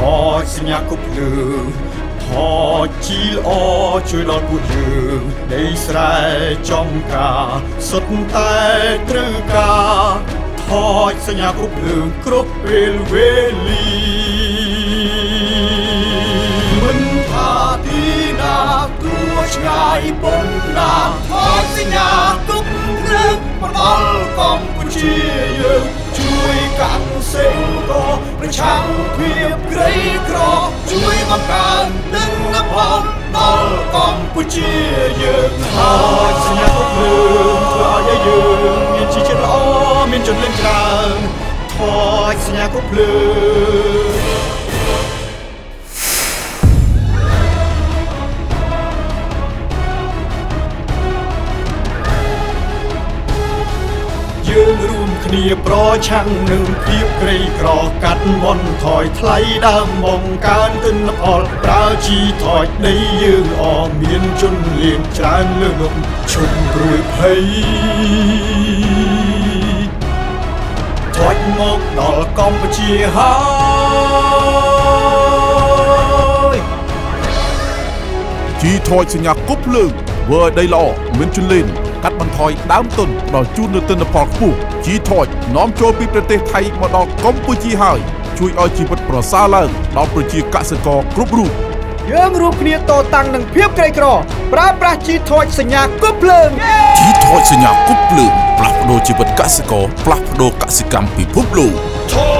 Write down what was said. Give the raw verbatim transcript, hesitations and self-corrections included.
อยสัญญากุบลือทอจีลอช่วยหลอดบุญยืนได้ใส่จอมกาสุดแต่ตรึกาทอสัญญากุบลือครบเวลเวลีมันพาทีนาตัวชายบนนาทอสัญญากุบลือมาบอลกองกุญเชียช่วยกันเสียงก็ประชังเพียบไกรกรอช่วยมาการดึงน้ำพองบอลกองกุญเชียทอสัญญากุบลือเพื่อให้ยืนมีชีวิตล้อมีจนเล่นกลางทอสัญญากุบลือยืนรวมគ្នាប្រឆាំងនឹងភាពក្រីក្រកាត់មន់ថយថ្លៃដើមមកកើនទិន្នផលប្រើជីថយដីយើងអមានជនលៀងច្រើនលើកឈុំព្រួយភ័យថយមកដល់កម្ពុជាហើយជីថយសញ្ញាគប់លើវើដីល្អមានជនលៀងកាត់បន្ថយដើមទុនដល់ជូននូវទិន្នផលខ្ពស់ជីថយនាំចូលពីប្រទេសថៃមកដល់កម្ពុជាហើយជួយឲ្យជីវិតប្រសើរឡើងដល់ប្រជាកសិករគ្រប់រូបយើងរួមគ្នាតតាំងនឹងភាពក្រីក្រប្រើប្រាស់ជីថយសញ្ញាគប់ភ្លើងជីថយសញ្ញាគប់ភ្លើងផ្លាស់ប្ដូរជីវិតកសិករផ្លាស់ប្ដូរកសិកម្មពិភពលោក